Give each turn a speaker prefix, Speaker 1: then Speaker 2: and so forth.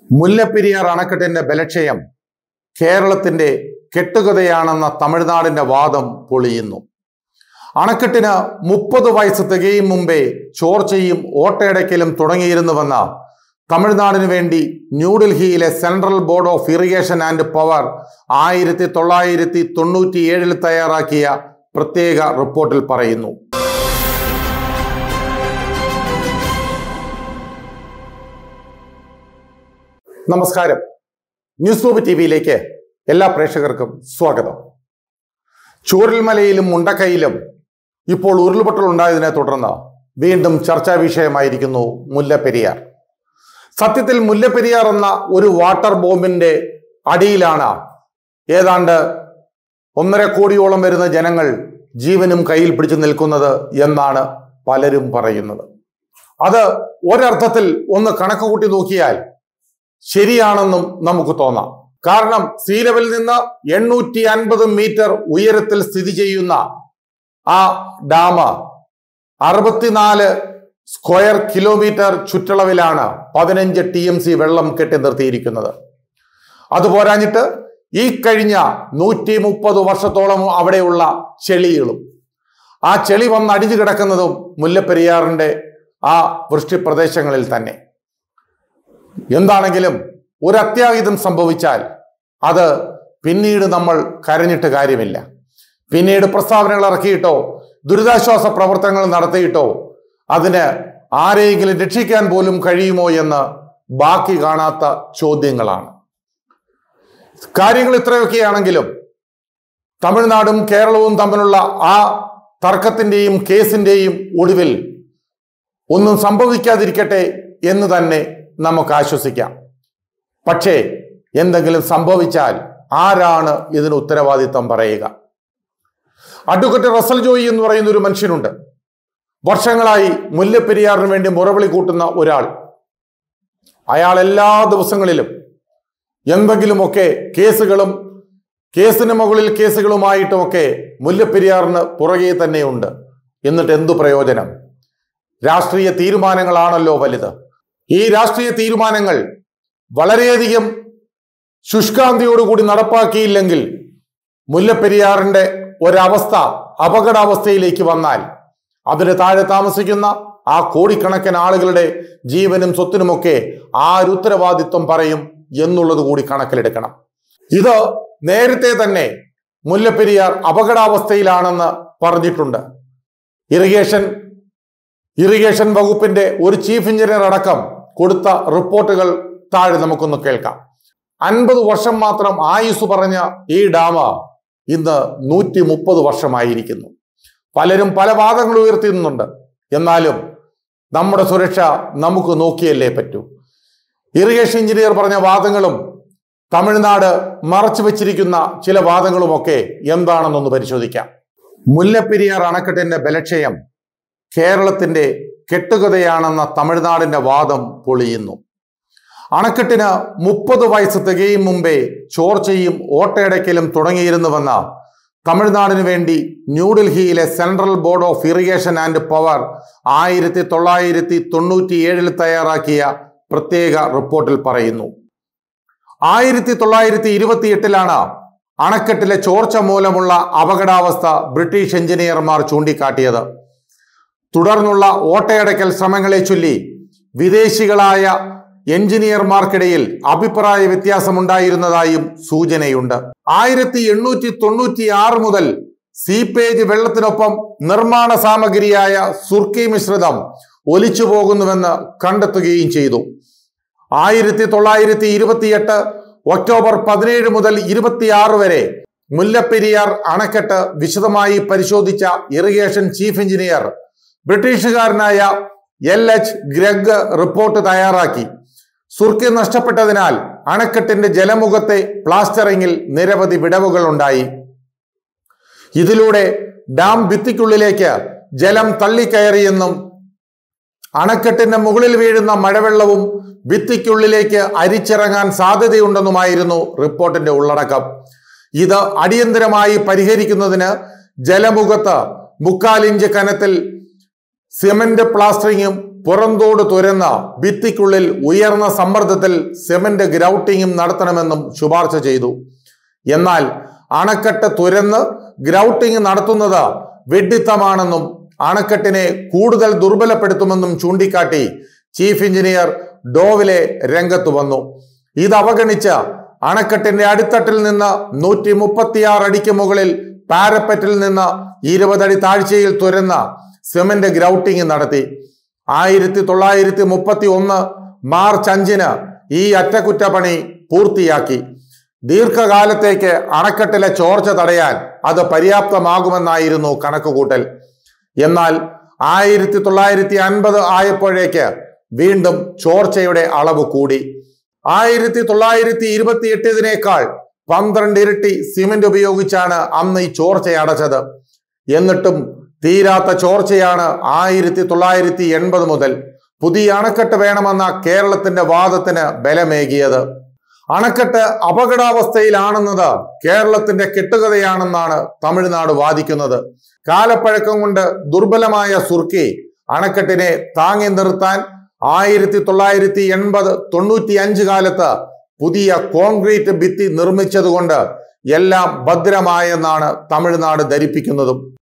Speaker 1: മുല്ലപ്പെരിയാർ അണക്കെട്ടിന്റെ ബലക്ഷയം കേരളത്തിന്റെ കെട്ടുകഥയാണെന്ന തമിഴ്നാടിന്റെ വാദം പൊളിയുന്നു. അണക്കെട്ടിന് 30 വയസ്സ് തികയും മുമ്പേ ചോർച്ചയും ഓട്ടയടയ്ക്കലും തുടങ്ങിയിരുന്നുവെന്ന് തമിഴ്നാടിനു വേണ്ടി ന്യൂഡൽഹിയിലെ central board of irrigation and power 1997 തയ്യാറാക്കിയ പ്രത്യേക റിപ്പോർട്ടിൽ പറയുന്നു. നമസ്കാരം, ന്യൂസ് റൂം ടിവിയിലേക്ക് എല്ലാ പ്രേക്ഷകർക്കും സ്വാഗതം. ചൂരൽമലയിലും മുണ്ടക്കൈയിലും ഇപ്പോൾ ഉരുൾപൊട്ടൽ ഉണ്ടായതിനെ തുടർന്ന് വീണ്ടും ചർച്ചാ വിഷയമായിരിക്കുന്നു മുല്ലപ്പെരിയാർ. സത്യത്തിൽ മുല്ലപ്പെരിയാർ എന്ന ഒരു വാട്ടർ ബോംബിന്റെ അടിയിലാണ് ഏതാണ്ട് 1.5 കോടിയോളം വരുന്ന ജനങ്ങൾ ജീവനും കയ്യിൽ പിടിച്ചു നിൽക്കുന്നത് എന്നാണ് പലരും പറയുന്നത്. അത് ഒരർത്ഥത്തിൽ ഒന്ന് കണക്ക് കൂട്ടി നോക്കിയാൽ ശരിയാണെന്നും നമുക്ക് തോന്നാം. കാരണം സീ ലെവലിൽ നിന്ന് 850 മീറ്റർ ഉയരത്തിൽ സ്ഥിതി ചെയ്യുന്ന ആ ഡാം 64 സ്ക്വയർ കിലോമീറ്റർ ചുറ്റളവിലാണ് 15 TMC വെള്ളം കെട്ടി നിർത്തിയിരിക്കുന്നത്. അതുപോരാഞ്ഞിട്ട് ഈ കഴിഞ്ഞ 130 വർഷത്തോളം അവിടെയുള്ള ചെളികളും ആ ചെളി വന്ന് അടിഞ്ഞു കിടക്കുന്നതും മുല്ലപ്പെരിയാറിന്റെ ആ വൃഷ്ടിപ്രദേശങ്ങളിൽ തന്നെ. എന്താണെങ്കിലും ഒരു അത്യാഹിതം സംഭവിച്ചാൽ അത് പിന്നീട് നമ്മൾ കരഞ്ഞിട്ട് കാര്യമില്ല. പിന്നീട് പ്രസ്താവനകൾ ഇറക്കിയിട്ടോ ദുരിതാശ്വാസ പ്രവർത്തനങ്ങൾ നടത്തിയിട്ടോ അതിന് ആരെയെങ്കിലും രക്ഷിക്കാൻ പോലും കഴിയുമോ എന്ന് ബാക്കി കാണാത്ത ചോദ്യങ്ങളാണ്. കാര്യങ്ങൾ ഇത്രയൊക്കെയാണെങ്കിലും തമിഴ്നാടും കേരളവും തമ്മിലുള്ള ആ തർക്കത്തിന്റെയും കേസിന്റെയും ഒടുവിൽ ഒന്നും സംഭവിക്കാതിരിക്കട്ടെ എന്ന് തന്നെ നമുക്ക് ആശ്വസിക്കാം. പക്ഷേ എന്തെങ്കിലും സംഭവിച്ചാൽ ആരാണ് ഇതിന് ഉത്തരവാദിത്വം പറയുക? അഡ്വക്കേറ്റ് റസൽ ജോയി എന്ന് പറയുന്ന ഒരു മനുഷ്യനുണ്ട്. വർഷങ്ങളായി മുല്ലപ്പെരിയാറിന് വേണ്ടി മുറവിളി കൂട്ടുന്ന ഒരാൾ. അയാൾ എല്ലാ ദിവസങ്ങളിലും എന്തെങ്കിലുമൊക്കെ കേസുകളും കേസിന് മുകളിൽ കേസുകളുമായിട്ടുമൊക്കെ മുല്ലപ്പെരിയാറിന് പുറകെ തന്നെയുണ്ട്. എന്നിട്ട് എന്തു പ്രയോജനം? രാഷ്ട്രീയ തീരുമാനങ്ങളാണല്ലോ വലുത്. ഈ രാഷ്ട്രീയ തീരുമാനങ്ങൾ വളരെയധികം ശുഷ്കാന്തിയോടുകൂടി നടപ്പാക്കിയില്ലെങ്കിൽ മുല്ലപ്പെരിയാറിന്റെ ഒരവസ്ഥ അപകടാവസ്ഥയിലേക്ക് വന്നാൽ അതിന് താഴെ താമസിക്കുന്ന ആ കോടിക്കണക്കിന് ആളുകളുടെ ജീവനും സ്വത്തിനുമൊക്കെ ആരുത്തരവാദിത്വം പറയും എന്നുള്ളത് കൂടി കണക്കിലെടുക്കണം. ഇത് നേരത്തെ തന്നെ മുല്ലപ്പെരിയാർ അപകടാവസ്ഥയിലാണെന്ന് പറഞ്ഞിട്ടുണ്ട്. ഇറിഗേഷൻ വകുപ്പിന്റെ ഒരു ചീഫ് എഞ്ചിനീയർ അടക്കം കൊടുത്ത റിപ്പോർട്ടുകൾ താഴെ നമുക്കൊന്ന് കേൾക്കാം. 50 വർഷം മാത്രം ആയുസ് പറഞ്ഞ ഈ ഡാം ഇന്ന് 130 വർഷമായിരിക്കുന്നു. പലരും പല വാദങ്ങൾ ഉയർത്തുന്നുണ്ട്. എന്നാലും നമ്മുടെ സുരക്ഷ നമുക്ക് നോക്കിയല്ലേ പറ്റൂ. ഇറിഗേഷൻ എഞ്ചിനീയർ പറഞ്ഞ വാദങ്ങളും തമിഴ്നാട് മറച്ചു വെച്ചിരിക്കുന്ന ചില വാദങ്ങളുമൊക്കെ എന്താണെന്നൊന്ന് പരിശോധിക്കാം. മുല്ലപ്പെരിയാർ അണക്കെട്ടിന്റെ ബലക്ഷയം കേരളത്തിന്റെ കെട്ടുകഥയാണെന്ന തമിഴ്നാടിന്റെ വാദം പൊളിയുന്നു. അണക്കെട്ടിന് 30 വയസ്സ് തികയും മുമ്പേ ചോർച്ചയും ഓട്ടയടയ്ക്കലും തുടങ്ങിയിരുന്നുവെന്ന് തമിഴ്നാടിനു വേണ്ടി ന്യൂഡൽഹിയിലെ central board of irrigation and power 1997 തയ്യാറാക്കിയ പ്രത്യേക റിപ്പോർട്ടിൽ പറയുന്നു. 1928 അണക്കെട്ടിലെ ചോർച്ച മൂലമുള്ള അപകടാവസ്ഥ ബ്രിട്ടീഷ് എഞ്ചിനീയർമാർ ചൂണ്ടിക്കാട്ടിയത്. തുടർന്നുള്ള ഓട്ടയടയ്ക്കൽ ശ്രമങ്ങളെ ചൊല്ലി വിദേശികളായ എഞ്ചിനീയർമാർക്കിടയിൽ അഭിപ്രായ വ്യത്യാസമുണ്ടായിരുന്നതായും സൂചനയുണ്ട്. 1896 മുതൽ സീപ്പേജ് വെള്ളത്തിനൊപ്പം നിർമ്മാണ സാമഗ്രിയായ സുർക്കി മിശ്രിതം ഒലിച്ചു പോകുന്നുവെന്ന് കണ്ടെത്തുകയും ചെയ്തു. 1928 ഒക്ടോബർ 17 മുതൽ 26 വരെ മുല്ലപ്പെരിയാർ അണക്കെട്ട് വിശദമായി പരിശോധിച്ച ഇറിഗേഷൻ ചീഫ് എഞ്ചിനീയർ ബ്രിട്ടീഷുകാരനായ LH ഗ്രെഗ് റിപ്പോർട്ട് തയ്യാറാക്കി. സുർക്കി നഷ്ടപ്പെട്ടതിനാൽ അണക്കെട്ടിന്റെ ജലമുഖത്തെ പ്ലാസ്റ്ററിങ്ങിൽ നിരവധി വിടവുകൾ ഉണ്ടായി. ഇതിലൂടെ ഡാം ഭിത്തിക്കുള്ളിലേക്ക് ജലം തള്ളിക്കയറിയെന്നും അണക്കെട്ടിന്റെ മുകളിൽ വീഴുന്ന മഴവെള്ളവും ഭിത്തിക്കുള്ളിലേക്ക് അരിച്ചിറങ്ങാൻ സാധ്യതയുണ്ടെന്നുമായിരുന്നു റിപ്പോർട്ടിന്റെ ഉള്ളടക്കം. ഇത് അടിയന്തരമായി പരിഹരിക്കുന്നതിന് ജലമുഖത്ത് 3/4 ഇഞ്ച് കനത്തിൽ സിമന്റ് പ്ലാസ്റ്ററിങ്ങും പുറന്തോട് തുരന്ന് ഭിത്തിക്കുള്ളിൽ ഉയർന്ന സമ്മർദ്ദത്തിൽ സിമന്റ് ഗ്രൗട്ടിങ്ങും നടത്തണമെന്നും ശുപാർശ ചെയ്തു. എന്നാൽ അണക്കെട്ട് തുരന്ന് ഗ്രൗട്ടിങ് നടത്തുന്നത് വിഡ്ഢിത്തമാണെന്നും അണക്കെട്ടിനെ കൂടുതൽ ദുർബലപ്പെടുത്തുമെന്നും ചൂണ്ടിക്കാട്ടി ചീഫ് എഞ്ചിനീയർ ഡോവലെ രംഗത്ത് വന്നു. ഇത് അവഗണിച്ച് അണക്കെട്ടിന്റെ അടിത്തട്ടിൽ നിന്ന് 136 അടിക്ക് മുകളിൽ പാരപ്പറ്റിൽ നിന്ന് 20 അടി താഴ്ചയിൽ തുരന്ന സിമന്റ് ഗ്രൗട്ടിങ് നടത്തി. 1931 മാർച്ച് 5-ന് ഈ അറ്റകുറ്റപ്പണി പൂർത്തിയാക്കി. ദീർഘകാലത്തേക്ക് അണക്കെട്ടിലെ ചോർച്ച തടയാൻ അത് പര്യാപ്തമാകുമെന്നായിരുന്നു കണക്കുകൂട്ടൽ. എന്നാൽ 1950 ആയപ്പോഴേക്ക് വീണ്ടും ചോർച്ചയുടെ അളവ് കൂടി. 1928-നേക്കാൾ 12 ഇരട്ടി സിമന്റ് ഉപയോഗിച്ചാണ് അന്ന് ഈ ചോർച്ച അടച്ചത്. എന്നിട്ടും തീരാത്ത ചോർച്ചയാണ് 1980 മുതൽ പുതിയ അണക്കെട്ട് വേണമെന്ന കേരളത്തിന്റെ വാദത്തിന് ബലമേകിയത്. അണക്കെട്ട് അപകടാവസ്ഥയിലാണെന്നത് കേരളത്തിന്റെ കെട്ടുകഥയാണെന്നാണ് തമിഴ്നാട് വാദിക്കുന്നത്. കാലപ്പഴക്കം കൊണ്ട് ദുർബലമായ സുർക്കി അണക്കെട്ടിനെ താങ്ങി നിർത്താൻ 1980-95 കാലത്ത് പുതിയ കോൺക്രീറ്റ് ഭിത്തി നിർമ്മിച്ചതുകൊണ്ട് എല്ലാം ഭദ്രമായെന്നാണ് തമിഴ്നാട് ധരിപ്പിക്കുന്നതും.